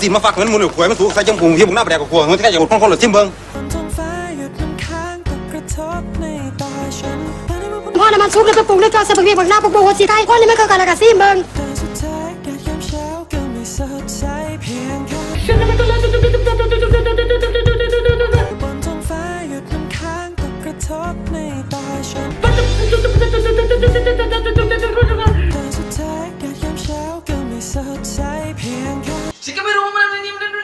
ที่มาฝากเงินมูลหรือหวยมันถูกใส่จมูกที่บุกหน้าแปลกกว่าเงินที่แค่อย่างคนหรือทิมเบิ้งพ่อน้ำมันซุปแล้วไปปรุงด้วยกาเสบักเบียบักหน้าปรุงหัวสีไทยพ่อนี่ไม่เคยกันละกับซีเบิ้งฉันก็ไม่รู้มัน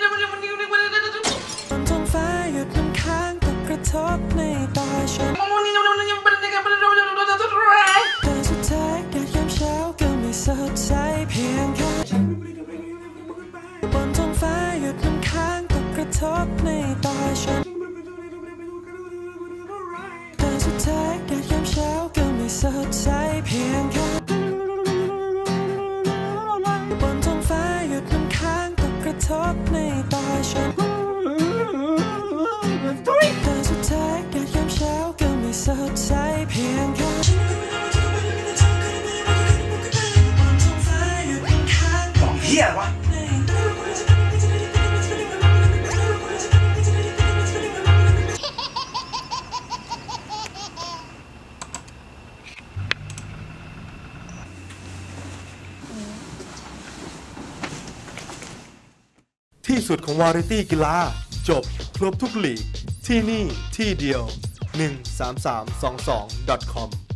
เฮียวะที่สุดของวาไรตี้กีฬาจบครบทุกลีกที่นี่ที่เดียว 13322.com